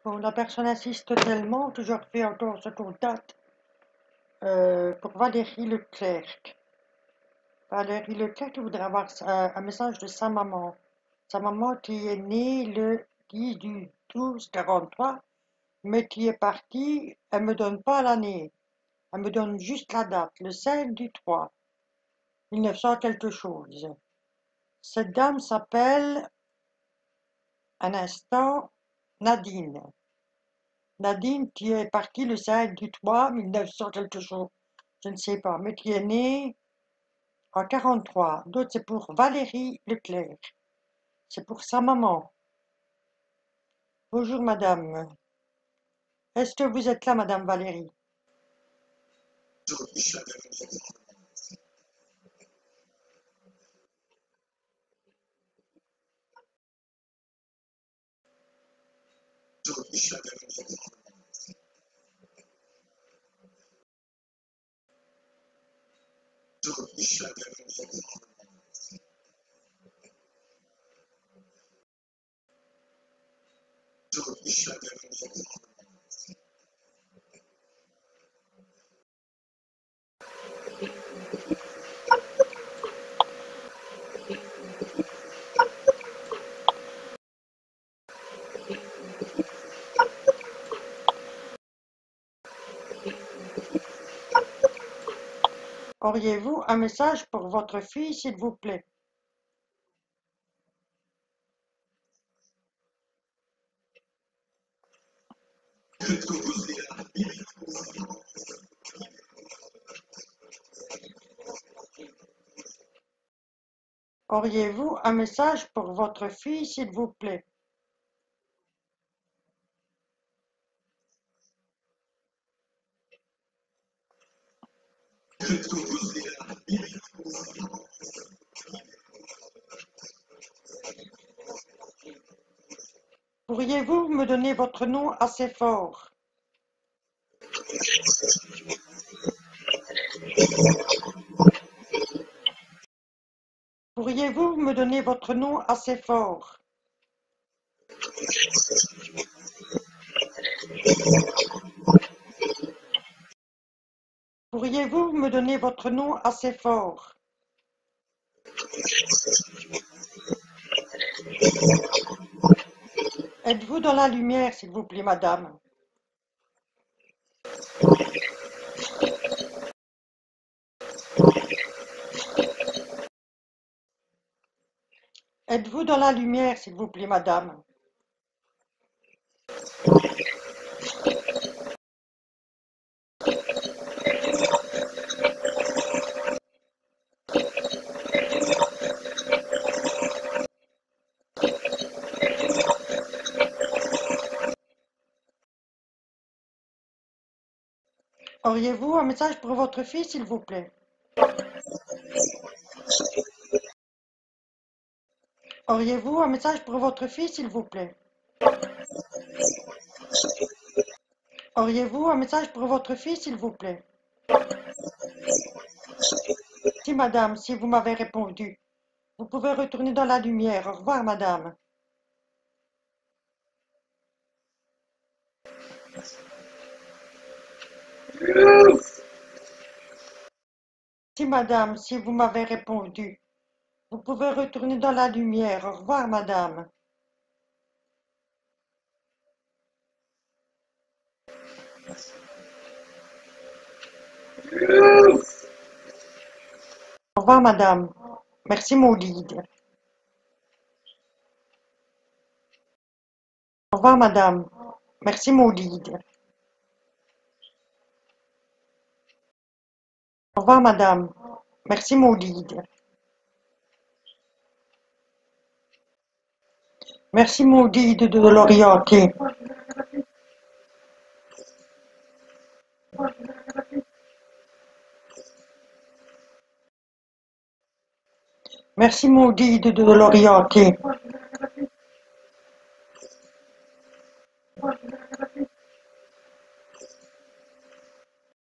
Bon, la personne insiste tellement que je refais encore ce contact pour Valérie Leclerc. Valérie Leclerc qui voudrait avoir un message de sa maman. Sa maman qui est née le 10 du 12-43, mais qui est partie, elle me donne pas l'année. Elle me donne juste la date, le 5 du 3, 1900 quelque chose. Cette dame s'appelle, un instant, Nadine. Nadine qui est partie le 5 du 3, 1900 quelque chose, je ne sais pas, mais qui est née en 43. D'autres, c'est pour Valérie Leclerc. C'est pour sa maman. Bonjour madame. Est-ce que vous êtes là, madame Valérie? Auriez-vous un message pour votre fille, s'il vous plaît? Auriez-vous un message pour votre fille, s'il vous plaît? Pourriez-vous me donner votre nom assez fort? Pourriez-vous me donner votre nom assez fort? Pourriez-vous me donner votre nom assez fort? Êtes-vous dans la lumière, s'il vous plaît, madame? Êtes-vous dans la lumière, s'il vous plaît, madame? Auriez-vous un message pour votre fille, s'il vous plaît? Auriez-vous un message pour votre fille, s'il vous plaît? Auriez-vous un message pour votre fille, s'il vous plaît? Si, madame, si vous m'avez répondu. Vous pouvez retourner dans la lumière. Au revoir, madame. Si, madame, si vous m'avez répondu. Vous pouvez retourner dans la lumière. Au revoir, madame. Au revoir, madame. Merci, Maulide. Au revoir, madame. Merci, Maulide. Au revoir, madame. Merci, Maulide. Merci, Maulide, de l'orienter. Merci, Maulide, de l'orienter.